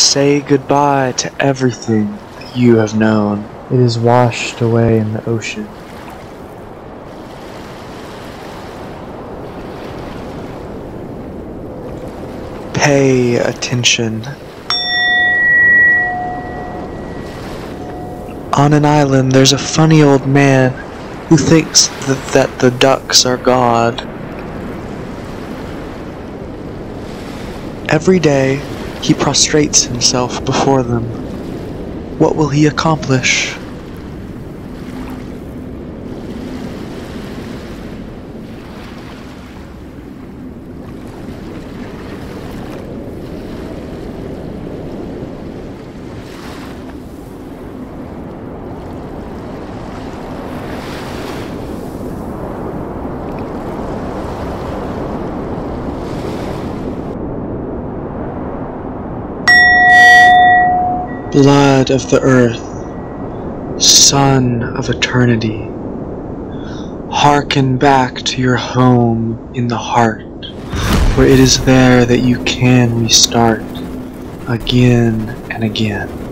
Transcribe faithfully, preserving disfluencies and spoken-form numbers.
Say goodbye to everything that you have known. It is washed away in the ocean. Pay attention. On an island, there's a funny old man who thinks that, that the ducks are God. Every day, he prostrates himself before them. What will he accomplish? Blood of the earth, Son of eternity, hearken back to your home in the heart, for it is there that you can restart again and again.